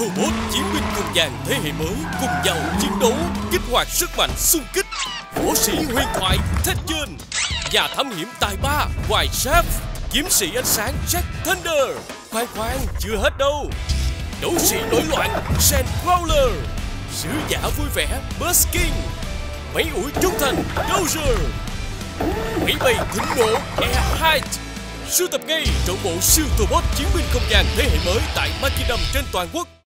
Robot chiến binh không gian thế hệ mới cùng nhau chiến đấu, kích hoạt sức mạnh xung kích. Võ sĩ huyền thoại Tekken, nhà thám hiểm tài ba White Chef, kiếm sĩ ánh sáng Jack Thunder. Khoan, chưa hết đâu. Đấu sĩ nổi loạn Sandcrawler, sứ giả vui vẻ Busking, máy ủi trung thành Dozer, máy bay thính nổ Airhide. Sưu tập ngay trọn bộ siêu robot chiến binh không gian thế hệ mới tại Makinam trên toàn quốc.